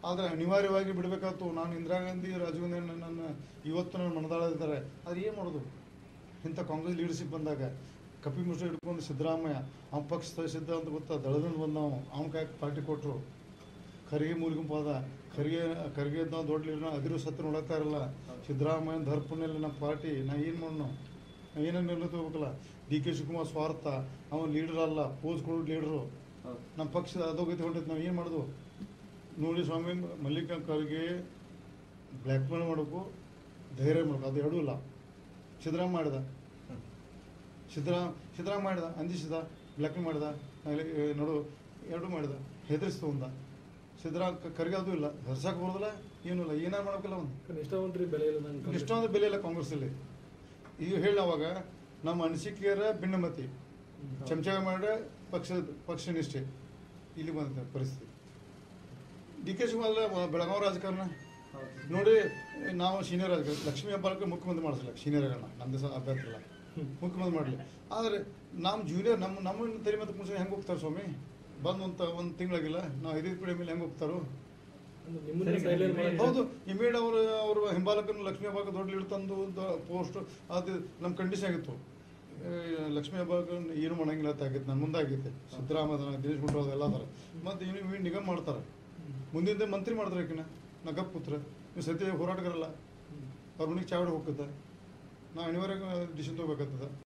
ಆದರೆ ಅನಿವಾರ್ಯವಾಗಿ ಬಿಡಬೇಕಾಯ್ತು. ನಾನು ಇಂದಿರಾ ಗಾಂಧಿ, ರಾಜೀವ್ ಗಾಂಧಿ ನನ್ನ ಇವತ್ತು ನನ್ನ ಮನದಾಳದಿದ್ದಾರೆ. ಆದರೆ ಏನು ಮಾಡೋದು? ಇಂಥ ಕಾಂಗ್ರೆಸ್ ಲೀಡರ್ಶಿಪ್ ಬಂದಾಗ ಕಪಿ ಮುಷ್ಟಿ ಹಿಡ್ಕೊಂಡು ಸಿದ್ದರಾಮಯ್ಯ ಅವ್ನ ಪಕ್ಷ ಸಿದ್ಧ ಅಂತ ಗೊತ್ತಾ, ದಳದಿಂದ ಬಂದವು, ಅವ್ನ ಕಾಯಕ್ಕೆ ಪಾರ್ಟಿ ಕೊಟ್ಟರು. ಖರ್ಗೆ ಮೂಲಿಗುಂಪು ಅದ, ಖರ್ಗೆ ನಾವು ದೊಡ್ಡ ಲೀಡರ್ ಅದಿರು ಸತ್ತು ನೋಡೋಕ್ತಾ ಇರಲ್ಲ. ಸಿದ್ದರಾಮಯ್ಯನ ದರ್ಪನಲ್ಲಿ ನಮ್ಮ ಪಾರ್ಟಿ ನಾ ಏನು ಮಾಡೋಣ? ಏನೇನು ನಿರ್ಣಯ ತಗೋಬೇಕಲ್ಲ. ಡಿ ಕೆ ಶಿವಕುಮಾರ್ ಸ್ವಾರ್ಥ, ಅವನು ಲೀಡರ್ ಅಲ್ಲ, ಪೋಸ್ ಕೊಡೋ ಲೀಡರು. ನಮ್ಮ ಪಕ್ಷದ ಅಧೋಗತಿ ಹೊಂಟೈತೆ. ನಾವು ಏನು ಮಾಡೋದು ನೋಡಿ ಸ್ವಾಮಿ? ಮಲ್ಲಿಕಾರ್ಜುನ ಖರ್ಗೆ ಬ್ಲ್ಯಾಕ್ ಮೇಲ್ ಮಾಡಬೇಕು, ಧೈರ್ಯ ಮಾಡಬೇಕು, ಅದು ಎರಡೂ ಇಲ್ಲ. ಸಿದ್ದರಾಮಯ್ಯ ಮಾಡಿದ, ಸಿದ್ದರಾಮಯ್ಯ ಮಾಡಿದ, ಅಂಜಿಸಿದ, ಬ್ಲ್ಯಾಕ್ ಮೇಲ್ ಮಾಡಿದ, ನೋಡು ಎರಡೂ ಮಾಡಿದ, ಹೆದರಿಸ್ತು ಒಂದ. ಖರ್ಗೆ ಅದು ಇಲ್ಲ, ಹೆರ್ಸಕ್ಕೆ ಬರೋದಿಲ್ಲ, ಏನೂ ಇಲ್ಲ, ಏನಾರು ಮಾಡೋಕ್ಕಿಲ್ಲ. ಒಂದು ಇಷ್ಟೊಂದು ಬೆಲೆ ಇಲ್ಲ ಕಾಂಗ್ರೆಸ್ಸಲ್ಲಿ. ಈಗ ಹೇಳಿ ಅವಾಗ ನಮ್ಮ ಅನಿಸಿಕೆಯರ ಭಿನ್ನಮತಿ ಚಮಚ ಮಾಡಿ ಪಕ್ಷ ನಿಷ್ಠೆ ಇಲ್ಲಿ ಬಂದ ಪರಿಸ್ಥಿತಿ. ಡಿ ಕೆ ಶಿವಕುಮಾರ್ ಬೆಳಗಾವಿ ರಾಜಕಾರಣ ನೋಡಿ, ನಾವು ಸೀನಿಯರ್ ರಾಜಕಾರಣ ಲಕ್ಷ್ಮೀ ಹೆಬ್ಬಾಳ್ಕರ್ ಮುಖ್ಯಮಂತ್ರಿ ಮಾಡಿಸಲ್ಲ, ಸೀನಿಯರ್ಗಳನ್ನ ನಮ್ಮದು ಸಹ ಅಭ್ಯರ್ಥಿ ಇಲ್ಲ, ಮುಖ್ಯಮಂತ್ರಿ ಮಾಡಲಿ. ಆದರೆ ನಮ್ಮ ಜೂನಿಯರ್ ನಮ್ಮ ತಲೆ ಮತ್ತೆ ಮುಂಚೆ ಹೆಂಗೆ ಹೋಗ್ತಾರೆ ಸ್ವಾಮಿ? ಬಂದು ಒಂದು ತಿಂಗಳಾಗಿಲ್ಲ, ನಾವು 5 ಪೀಳಿ ಮೇಲೆ ಹೆಂಗೆ ಹೋಗ್ತಾರೋ? ಹೌದು, ಇಮಿಡಿಯೇಟ್ ಅವರು ಹಿಂಬಾಲಕನ ಲಕ್ಷ್ಮೀ ಹೆಬ್ಬಾಳ್ಕರ್ ದೊಡ್ಡ ಲೀಡ್ ತಂದು ಪೋಸ್ಟ್ ಅದು ನಮ್ಮ ಕಂಡೀಷನ್ ಆಗಿತ್ತು. ಲಕ್ಷ್ಮೀ ಹೆಬ್ಬಾಳ್ಕರ್ ಏನು ಮಾಡಂಗಿಲ್ಲ ಅಂತ ಆಗಿತ್ತು, ನನ್ನ ಮುಂದೆ ಆಗೈತೆ. ಸಿದ್ದರಾಮಯ್ಯ, ದಿನೇಶ್ ಗುಂಡೂರಾವ್ ಎಲ್ಲ ಅದಾರೆ. ಮತ್ತು ಇನ್ನು ನಿಗಮ ಮಾಡ್ತಾರೆ, ಮುಂದಿನ ಮಂತ್ರಿ ಮಾಡ್ತಾರೆ. ಯಾಕಿನ ನಾ ಗಪ್ ಕೂತ್ರೆ ನೀವು ಸದ್ಯ ಹೋರಾಟಗಾರಲ್ಲ, ಅವ್ರ ಮನೆಗೆ ಚಾವಡಿ ಹೋಗ್ತದೆ. ನಾವು ಅನಿವಾರ್ಯ ಡಿಸಿಷನ್ ತೊಗೋಬೇಕಾಗ್ತದೆ.